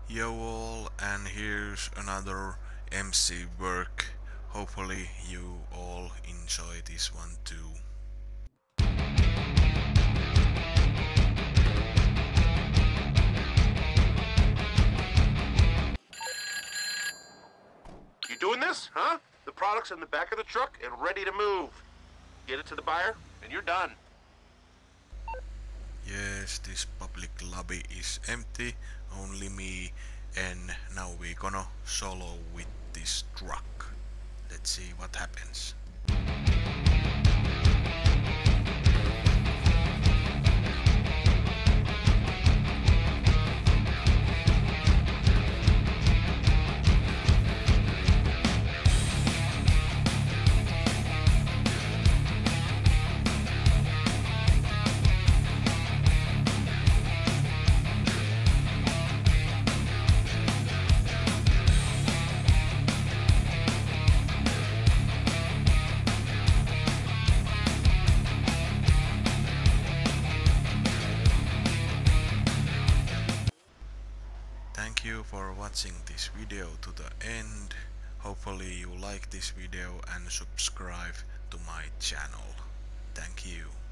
Yo all, and here's another MC work. Hopefully you all enjoy this one too. You doing this, huh? The product's in the back of the truck and ready to move. Get it to the buyer, and you're done. Yes, this public lobby is empty, only me, and now we gonna solo with this truck. Let's see what happens. Thank you for watching this video to the end. Hopefully you like this video and subscribe to my channel. Thank you.